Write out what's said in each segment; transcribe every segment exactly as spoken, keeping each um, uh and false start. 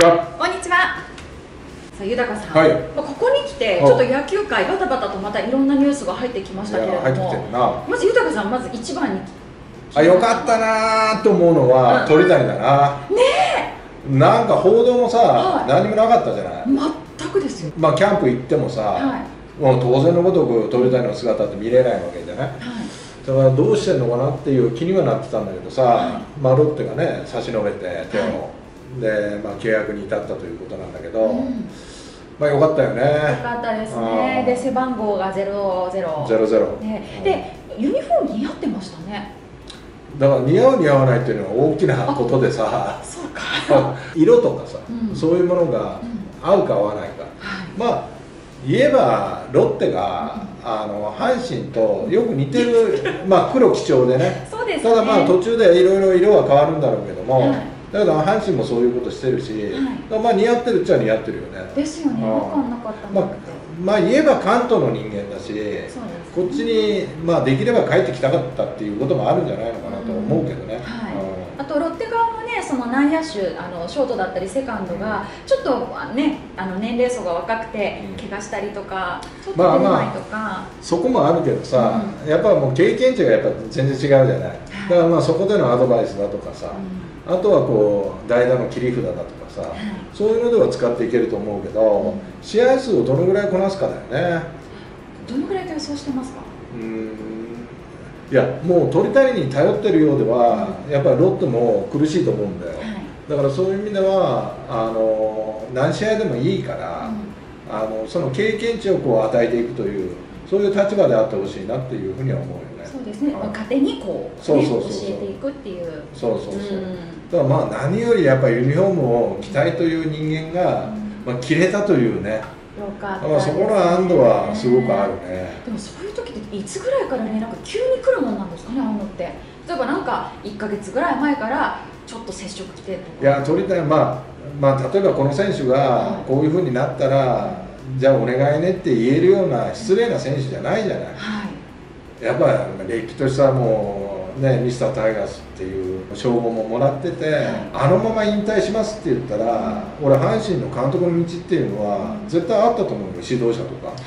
ちは。 こんにちは。さあ、豊さん、 はい、 まあここに来てちょっと野球界バタバタとまたいろんなニュースが入ってきましたけれども、 入ってきてるな。 まず豊さん、まず一番にあ、よかったなーと思うのは、うん、鳥谷だな。ねえ。なんか報道もさ、はい、何もなかったじゃない。 全くですよ。 まあキャンプ行ってもさ、はい、もう当然のごとく鳥谷の姿って見れないわけじゃない。はい、だからどうしてんのかなっていう気にはなってたんだけどさ、はい、まあロッテがね差し伸べて手を、はい、で、まあ、契約に至ったということなんだけど、うん、まあよかったよね。よかったですね。で背番号がゼロゼロゼロゼロでユニフォーム似合ってましたね。 だから似合う似合わないっていうのは大きなことでさ、 そうか色とかさ、うん、そういうものが合うか合わないか、うん、まあ言えばロッテが、うん、あの阪神とよく似てるまあ黒基調でねそうですね、 ただまあ途中でいろいろ色は変わるんだろうけども、はい、だけど阪神もそういうことしてるし、はい、まあ似合ってるっちゃ似合ってるよね。 ですよね。分かんなかったなって。 まあ言えば関東の人間だし、ね、こっちにまあできれば帰ってきたかったっていうこともあるんじゃないのかなと思うけどね。 あとロッテ側もね、その内野手、あのショートだったりセカンドがちょっとね、あの年齢層が若くて怪我したりとか、ちょっと出れないとか、まあまあそこもあるけどさ、うん、やっぱもう経験値がやっぱ全然違うじゃない。だからまあそこでのアドバイスだとかさ、うん、あとはこう代打の切り札だとかさ、はい、そういうのでは使っていけると思うけど、うん、試合数をどのぐらいこなすかだよね。 どのぐらいと予想してますか？ うーん、いやもう鳥谷に頼ってるようでは、うん、やっぱりロッテも苦しいと思うんだよ、はい、だからそういう意味ではあの何試合でもいいから、うん、あのその経験値をこう与えていくというそういう立場であってほしいなっていうふうには思うよね。 そうですね、若手にこう、ね、教えていくっていう。 そうそうそう、うん、だからまあ何よりやっぱりユニフォームを着たいという人間が、うん、まあ、着れたというね。 よかったですね。 そこの安堵はすごくあるね。 でもそういう時っていつぐらいから連絡急に来るもんなんですかね、あのって。例えばなんかいっかげつぐらい前からちょっと接触来てとか。 いや鳥谷、まあまあ例えばこの選手がこういうふうになったら、はい、じゃあお願いねって言えるような失礼な選手じゃないじゃない。はい、やっぱりれっきとしたもうねミスタータイガースっていう称号ももらってて、はい、あのまま引退しますって言ったら、うん、俺阪神の監督の道っていうのは絶対あったと思うよ、指導者とか。はい、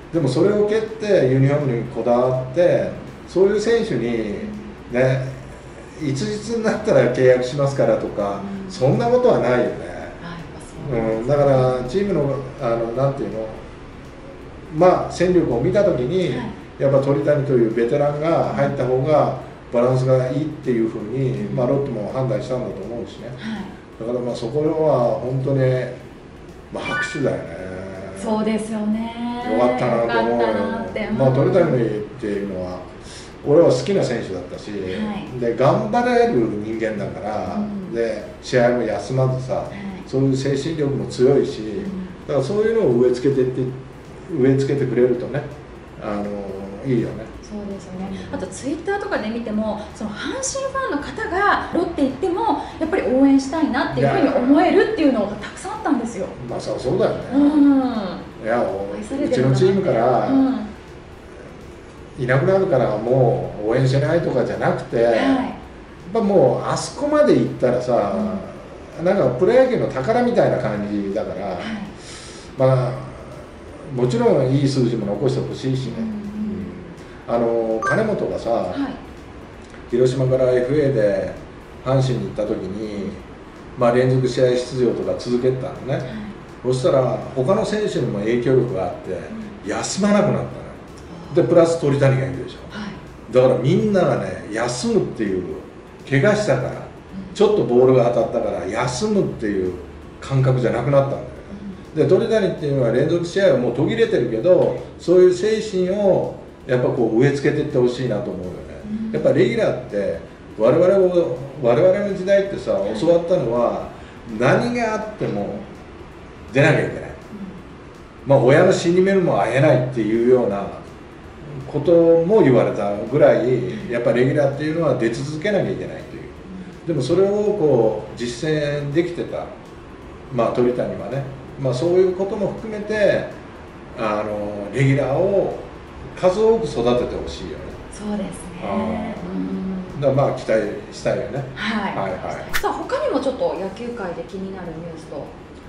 でもそれを蹴ってユニフォームにこだわってそういう選手にね一日になったら契約しますからとか、うん、そんなことはないよね。はい、うん、だからチームのあのなんていうのまあ戦力を見た時に、はい、やっぱ鳥谷というベテランが入った方がバランスがいいっていうふうに、まあ、ロッテも判断したんだと思うしね、はい、だからまあそこは本当に、まあ、拍手だよね。 そうですよね。 よかったなと思うよ。まあ鳥谷っていうのは俺は好きな選手だったし、はい、で頑張れる人間だから、うん、で試合も休まずさ、はい、そういう精神力も強いし、うん、だからそういうのを植え付けてって植え付けてくれるとね、あのいいよね。 そうですよね。あとツイッターとかで見ても、その阪神ファンの方がロッテ行ってもやっぱり応援したいなっていうふうに思えるっていうのがたくさんあったんですよ。 まあそうそうだよね。うん、いやうちのチームから、うん、いなくなるからもう応援しないとかじゃなくて、はい、やっぱもうあそこまで行ったらさ、うん、なんかプロ野球の宝みたいな感じだから、はい、まあもちろんいい数字も残してほしいしね。うんあの金本がさ、はい、広島から エフエー で阪神に行った時に、まあ、連続試合出場とか続けてたのね、はい、そしたら他の選手にも影響力があって、うん、休まなくなったのよ。でプラス鳥谷がいるでしょ、はい、だからみんながね休むっていう怪我したから、うん、ちょっとボールが当たったから休むっていう感覚じゃなくなったんだよね、うん、で鳥谷っていうのは連続試合はもう途切れてるけどそういう精神をやっぱこう植え付けていってほしいなと思うよね、うん、やっぱレギュラーって我々を我々の時代ってさ教わったのは何があっても出なきゃいけない、うん、まあ親の死に目も会えないっていうようなことも言われたぐらいやっぱレギュラーっていうのは出続けなきゃいけないという、うん、でもそれをこう実践できてたまあ鳥谷はね、まあ、そういうことも含めてあのレギュラーを数多く育ててほしいよね。 そうですね。 だからまあ期待したいよね。 はい。はいはい。さあ他にもちょっと野球界で気になるニュースと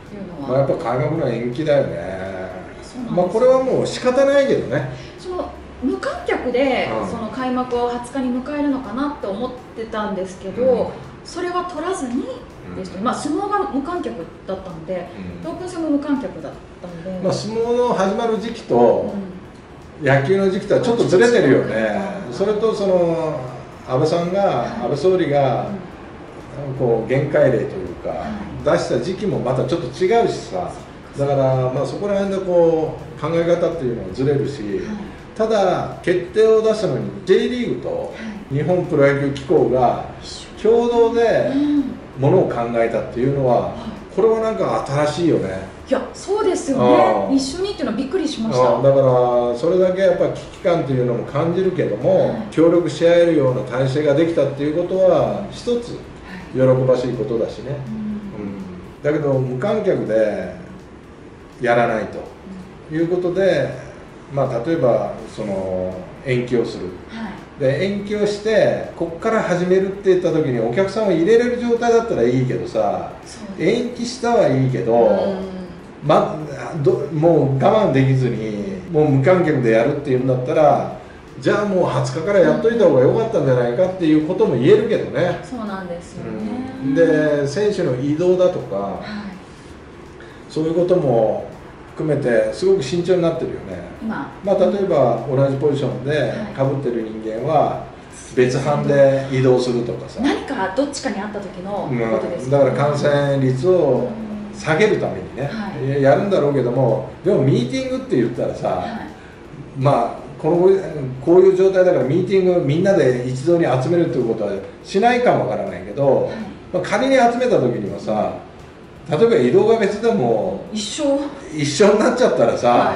いうのは、 まあ、やっぱ開幕の延期だよね。まあこれはもう仕方ないけどね。 その無観客でその開幕をはつかに迎えるのかなって思ってたんですけど、うん、それは取らずにでした、うん、まあ相撲が無観客だったので、うん、オープン戦も無観客だったので、 まあ、相撲の始まる時期と野球の時期とはちょっとずれてるよね。それとその安倍さんが、はい、安倍総理がこう限界例というか、はい、出した時期もまたちょっと違うしさ、だからまあそこら辺でこう考え方っていうのはずれるし、はい、ただ決定を出したのに ジェイ リーグと日本プロ野球機構が共同でものを考えたっていうのは、これはなんか新しいよね。 いや、そうですよね。一緒にっていうのはびっくりしました。 だからそれだけやっぱ危機感っていうのも感じるけども、はい、協力し合えるような体制ができたっていうことは一つ喜ばしいことだしね、うんうん、だけど無観客でやらないということで、まあ、例えばその延期をする、はい、で延期をしてここから始めるって言った時にお客さんを入れれる状態だったらいいけどさ、延期したはいいけど、ま、どもう我慢できずにもう無観客でやるっていうんだったら、じゃあもうはつかからやっといた方が良かったんじゃないかっていうことも言えるけどね。 そうなんですよね、 うん、で選手の移動だとか、はい、そういうことも含めてすごく慎重になってるよね。まあ、例えば同じポジションでかぶってる人間は別班で移動するとかさ、 何かどっちかにあった時のことです、 ね、うん、だから感染率を下げるためにね、はい、やるんだろうけども、でもミーティングって言ったらさ、はい、まあこのこういう状態だからミーティングみんなで一堂に集めるということはしないかもわからないけど、はい、まあ、仮に集めた時にはさ、例えば移動が別でも一緒一緒になっちゃったらさ、はい、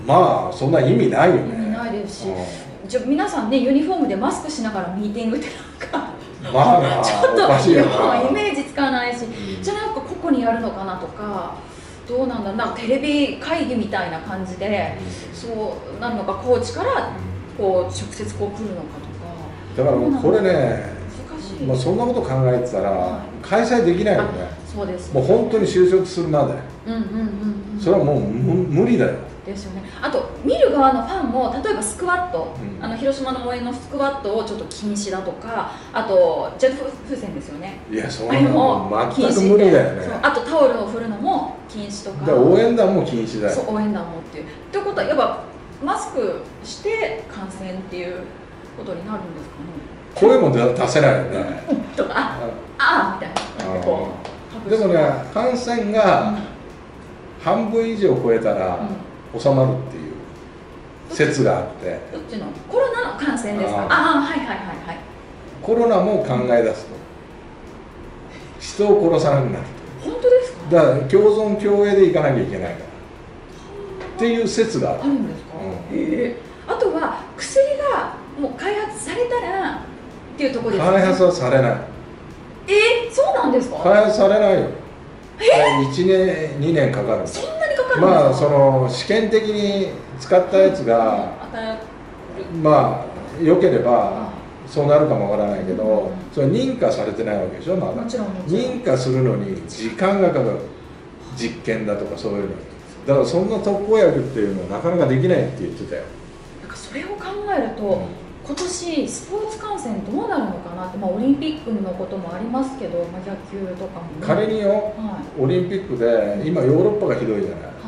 まあそんな意味ないよね。 意味ないですし、うん、じゃ皆さんねユニフォームでマスクしながらミーティングってなんかまあちょっとおかしいよな、イメージつかないし、うん、じゃあなんか個々にやるのかなとか。どうなんだろう、なんかテレビ会議みたいな感じで、うん、そうなるのか、コーチからこう直接こう来るのかとか。だからこれね、難しい、まあ、そんなこと考えてたら、はい、開催できないよね。 そうです、ね、 もう本当に就職するまで、うんうんうんうん、それはもう無理だよ。 ですよね。あと見る側のファンも例えばスクワット、うん、あの広島の応援のスクワットをちょっと禁止だとか、あとジェット風船ですよね。 いや、そんなの全く無理だよね。 あとタオルを振るのも禁止とか。 応援団も禁止だよ。 そう、応援団もっていう。ってことはやっぱマスクして観戦っていうことになるんですかね。 声も出せないよね。 とか、ああみたいな。こうでもね、感染が半分以上超えたら、うん収まるっていう説があって。 どっちのコロナの感染ですか。ああ、はいはいはいはい。 コロナも考え出すと人を殺さなくなると。本当ですか。 だから共存共栄でいかなきゃいけないからっていう説がある。 あるんですか。うん、えー、あとは薬がもう開発されたらっていうところですか。 開発はされない。 えー、そうなんですか。 開発されないよ。えー、いちねんにねんかかる。 そんなにかかるんですか。 まあその試験的に使ったやつが、うん、まあ良ければそうなるかもわからないけど、うん、それ認可されてないわけでしょ。まだ認可するのに時間がかかる。実験だとかそういうの。だからそんな特効薬っていうのはなかなかできないって言ってたよ。 なんかそれを考えると、うん、今年スポーツ観戦どうなるのかなって、まあ、オリンピックのこともありますけど、まあ、野球とかも、ね、 仮によ、はい、オリンピックで今ヨーロッパがひどいじゃない、はい、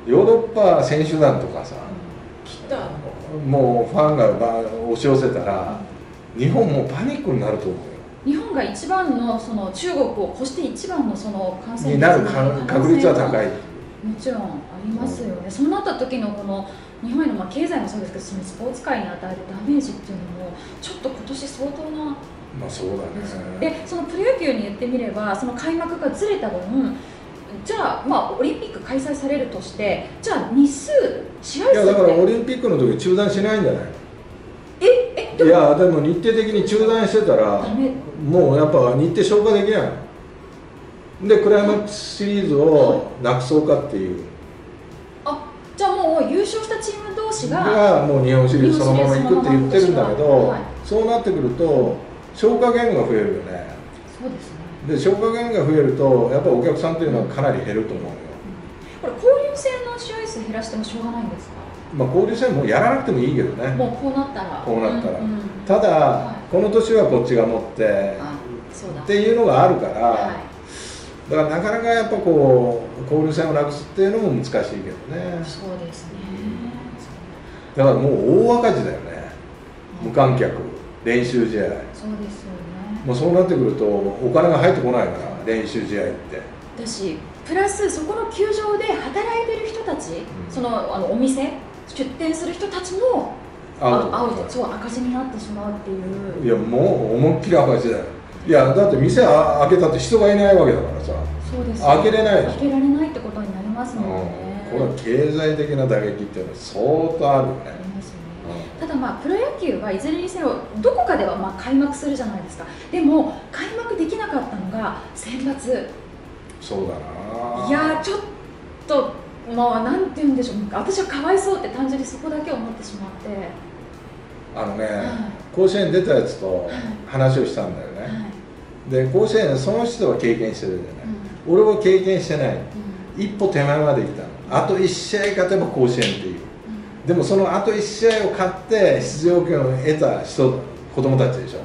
ヨーロッパ選手団とかさ、うん、もうファンが押し寄せたら、うん、日本もうパニックになると思うよ。 日本が一番のその中国を越して一番のその感染になる確率は高い。 もちろんありますよね、うん、そうなった時のこの日本へのまあ経済もそうですけど、そのスポーツ界に与えるダメージっていうのもちょっと今年相当な。 まあそうだね。 でそのプロ野球に言ってみれば、その開幕がずれた分、じゃあまあオリンピック開催されるとして、じゃあ日数試合数って、いやだからオリンピックの時中断しないんじゃないの。 ええでもいやでも日程的に中断してたらもうやっぱ日程消化できないので、クライマックスシリーズをなくそうかっていう、 はい、あじゃあもう優勝したチーム同士ががもう日本シリーズそのまま行くって言ってるんだけど、はい、そうなってくると消化ゲームが増えるよね。 そうですね。 で消化減が増えるとやっぱりお客さんというのはかなり減ると思うよ。 これ交流戦の試合数減らしてもしょうがないんですか？ まあ交流戦もやらなくてもいいけどね。 もうこうなったら。 こうなったら。 うんうん、 ただ、 はい、 この年はこっちが持ってっていうのがあるから、はい、だからなかなかやっぱこう交流戦をなくすっていうのも難しいけどね。 そうですね。 だからもう大赤字だよね。無観客、練習試合。 そうですよね。 もうそうなってくるとお金が入ってこないから練習試合って。 だしプラスそこの球場で働いてる人たち、うん、そのあのお店出店する人たちもアウト、そう赤字になってしまうっていう。 いやもう思いっきり赤字だよ。いやだって店開けたって人がいないわけだからさ。 そうです、ね、 開けれないでしょ。 開けられないってことになりますもんね。 これは経済的な打撃っていうのは相当あるよね。 ありますよね。ただまあプロ野球はいずれにせよどこかではまあ開幕するじゃないですか。でも開幕できなかったのが選抜。 そうだな。 いやちょっとまあなんて言うんでしょう。私はかわいそうって単純にそこだけ思ってしまって。 あのね、はい、甲甲子園出たやつと話をしたんだよね。はい、で甲子園その人は経験してるじゃない。うん、俺は経験してない。うん、一歩手前まで来たの。あといち試合勝てば甲子園っていう。でもそのあといち試合を勝って出場権を得た人、子供たちでしょ、はい、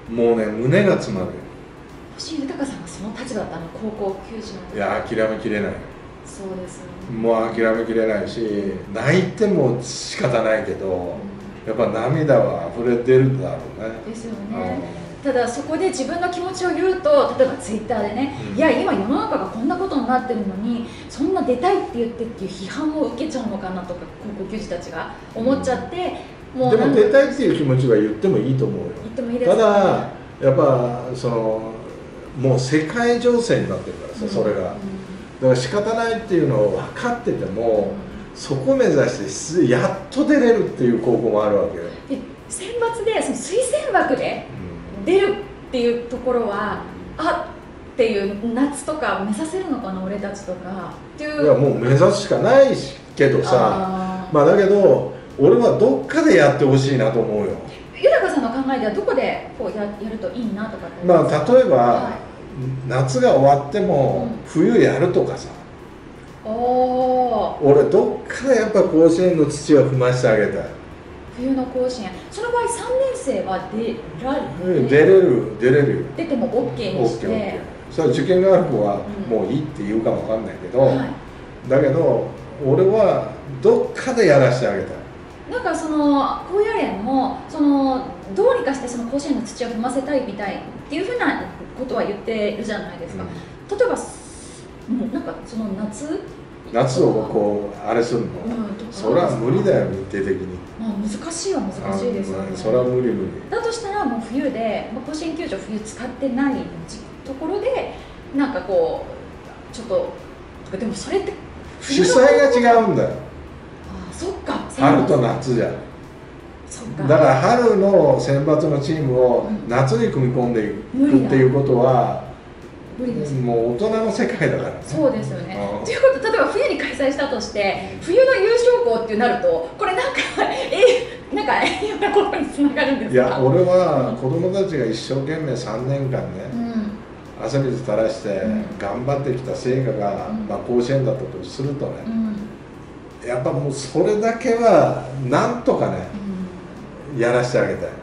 もうね胸が詰まるよ。 星豊さんがその立場だったの、高校球児の。 いや諦めきれない。 そうですよね。もう諦めきれないし泣いても仕方ないけど、うん、やっぱ涙は溢れてるだろうね。 ですよね、うん、ただそこで自分の気持ちを言うと、例えばツイッターでね、うん、いや今世の中がこんなことになってるのにそんな出たいって言ってっていう批判を受けちゃうのかなとか高校球児たちが思っちゃって、 うん、もうでも出たいっていう気持ちは言ってもいいと思うよ。 言ってもいいですね。 ただやっぱそのもう世界情勢になってるからさ、うん、それが、うん、だから仕方ないっていうのを分かってても、うん、そこ目指してやっと出れるっていう高校もあるわけよ。 で選抜でその推薦枠で出るっていうところは、うん、あっていう夏とか目指せるのかな俺たちとかっていう。 いやもう目指すしかないけどさ、あまあだけど俺はどっかでやってほしいなと思うよ。 豊さんの考えではどこでこう や, やるといいなとかってまあ例えば、はい、夏が終わっても冬やるとかさ、うん、お俺どっかでやっぱ甲子園の土を踏ましてあげたい。 冬の甲子園、その場合さんねん生は出られる、出れる出れるよ。 出ても OK にして、 OK、OK、それは受験がある子はもういいって言うかもわかんないけど、うんはい、だけど俺はどっかでやらせてあげたい。 なんかその高野連もそのどうにかしてその甲子園の土を踏ませたいみたいっていうふうなことは言ってるじゃないですか、うん、例えばもうなんかその夏夏をこうあれするの、うん、それは無理だよ日程的に。 まあ難しいは難しいですよね。 それは無理無理。 だとしたらもう冬で、まあ、甲子園球場冬使ってないところでなんかこうちょっとでもそれって主催が違うんだよ。 そっか春と夏じゃん。そっかだから春の選抜のチームを夏に組み込んでいくっていうことは、無理です。もう大人の世界だからね。 そうですよね。ということ例えば冬に開催したとして冬の優勝校ってなるとこれなんかえなんかいろんなことにつながるんですか。 いや俺は子供たちが一生懸命さんねんかんね、うん、汗水垂らして頑張ってきた成果が、うんまあ、甲子園だったとするとね、うん、やっぱもうそれだけはなんとかね、うん、やらせてあげたい。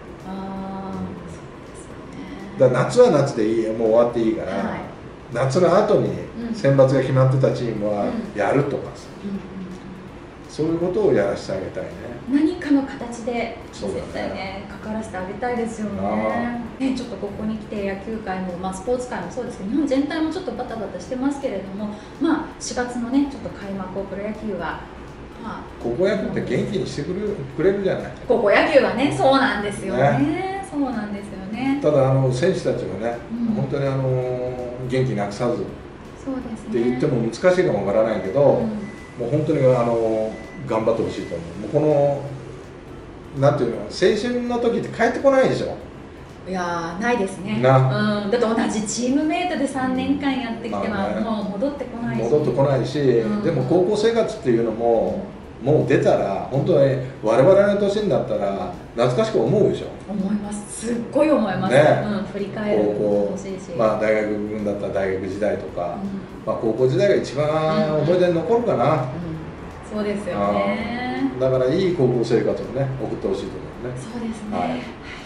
だから夏は夏でいい、もう終わっていいから、はい、夏の後に選抜が決まってたチームはやるとかさ、うんうん、そういうことをやらせてあげたいね。 何かの形で絶対ね関わらせてあげたいですよね。ねちょっとここに来て野球界も、まあ、スポーツ界もそうですけど日本全体もちょっとバタバタしてますけれども、まあ、しがつのねちょっと開幕をプロ野球はまあ、高校野球って元気にしてくれる、くれるじゃない。 高校野球はね、そうなんですよね。ねそうなんですよね。 ただあの選手たちがね、うん、本当にあの元気なくさず、 そうですね。 って言っても難しいかもわからないけど、うん、もう本当にあの頑張ってほしいと思う。もうこのなんていうの、青春の時って帰ってこないでしょ。 いやーないですね。な、うん、だって同じチームメートでさんねんかんやってきては、まあね、もう戻ってこないし。 戻ってこないし、うん、でも高校生活っていうのももう出たら本当に我々の年になったら懐かしく思うでしょ。 思います、すっごい思います、 ね、 うん、振り返る高校、まあ、大学分だったら大学時代とか、うん、まあ、高校時代が一番思い出に残るかな、うんうん、 そうですよね。 だからいい高校生活をね送ってほしいと思うね。 そうですね、 はい。